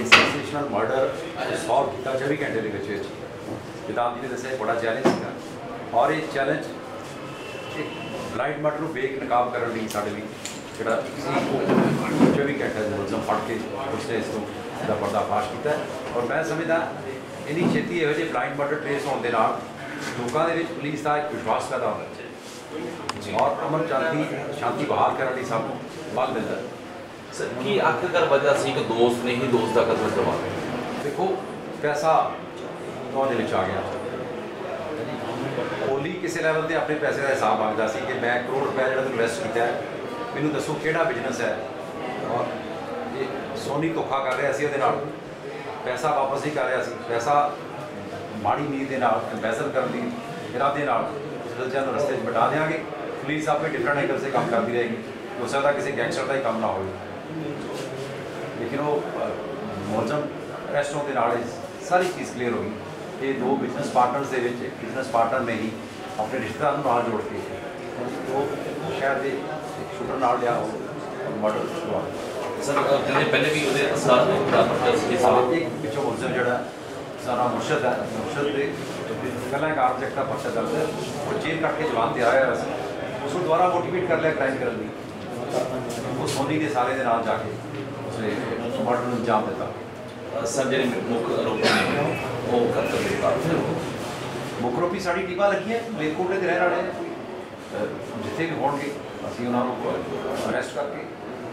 Sensational murder solve किया 24 घंटे के किताब जी ने दसिया बड़ा चैलेंज था और ये चैलेंज एक ब्लाइंड मर्डर बेनकाब करने लिए साढ़े भी जोड़ा 24 घंटे मुलजम फट के उसने इसका पर्दाफाश किया और मैं समझदा इन्नी छेती यहो जे ब्लाइंड मर्डर ट्रेस होने के लोगों के पुलिस का एक विश्वास पैदा होना और अमन शांति बहाल करने लिए सानू बल मिलता है। सर की आखिरकार वजह से कि दोस्त ने ही दोस्त का कत्ल करवा देखो पैसा तो आ गया कोहली किसी लैवल से अपने पैसे का हिसाब मांगता सी कि मैं करोड़ रुपया जो इन्वेस्ट किया मैनू दसो कि बिजनेस है और ये सोनी धोखा कर रहा सी पैसा वापस नहीं कर रहा सी पैसा माड़ी नींद के एम्बेजल करने की इरादे रस्ते बिठा देंगे पुलिस आपके डिफरेंट एंगल से काम करती रहेगी हो सकता किसी गैंगस्टर का ही काम ना हो लेकिन वो मुलजम अरेस्ट होने सारी चीज़ क्लीयर होगी कि दो बिजनेस पार्टनर्स के बिजनेस पार्टनर ने ही अपने रिश्तेदार नाल जोड़ के वो शहर के शूटर नाल लिया और मर्डर करवा सर पहले भी एक पिछों मुलजम जोड़ा सारा मुर्शद है मुर्शद के पहला एक आर्मजेक्ट का पर्चा दर्ज है और जेल कट के जवान तैयार है उसको दोबारा मोटिवेट कर लिया क्राइम करने की वो सोनी के सारे के नाल जाके उसने मर्डर को अंजाम दिता। सर जो मुख आरोपी ने वो कत्ल मुख आरोपी साड़ी टीमां लगी मलेरकोटले के रहने वाले जिथे भी होंगे असं उन्होंने अरेस्ट करके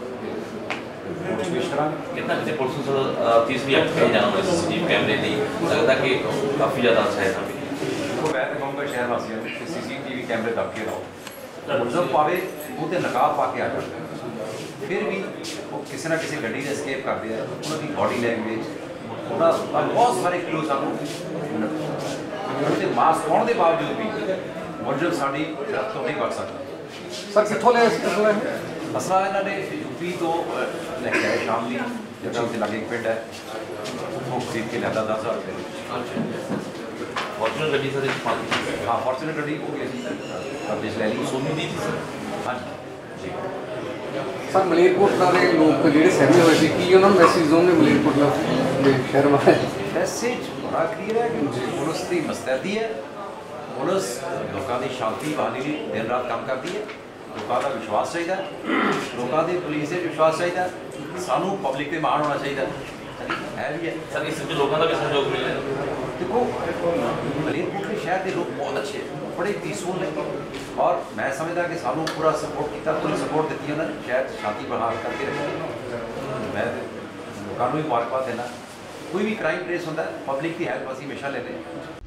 पेश करा कितना कितने पुलिस तीसरी एक्ट कही जाना CCTV कैमरे की लगता कि काफ़ी ज़्यादा अच्छा है मैं तो कहूँगा शहर वासियों को CCTV कैमरे दब के रहो मुलजम पावे वो तो नकाब पा के आ जाता फिर भी वो किसी ना किसी गड्डी से स्केप करते हैं उनकी बॉडी लैंग्वेज बहुत सारे क्लू सानू मास्क पाने के बावजूद भी मुलजम साड़ी गिरफ्त तो नहीं कर सकता। सर कितों लिया असला इन्होंने यूपी तो लैके आए शाम की जगह से लगे एक पिंड है वो खरीद के लिया 10,000 रुपये फॉर्चुनर गड्डी सर हाँ फॉर्चुनर गड्डी हो गई ले ली सोनी दी थी सर हाँ जी सर मलेरकोटला के लोग जो सहमे हुए थे कि उन्होंने मैसेज होंगे मलेरकोटला शहर में मैसेज बड़ा क्लियर है कि पुलिस की मुस्तैदी है पुलिस लोगों की शांति बहाली लिए दिन रात काम करती है लोगों का विश्वास चाहिए लोगों की पुलिस से विश्वास चाहिए सानू पब्लिक पे मान होना चाहिए है भी है सर इस लोगों का भी सहयोग मिल रहा है। देखो मलेरकोटले शहर के लोग बहुत अच्छे हैं बड़े पीसफुल हैं और मैं समझदा कि सानू पूरा सपोर्ट किया पूरी सपोर्ट दी उन्होंने शहर शांति बहाल करके रखी मैं लोगों को भी मुबारकबाद देना कोई भी क्राइम ट्रेस होता है पब्लिक की हेल्प असीं हमेशा लेते हैं।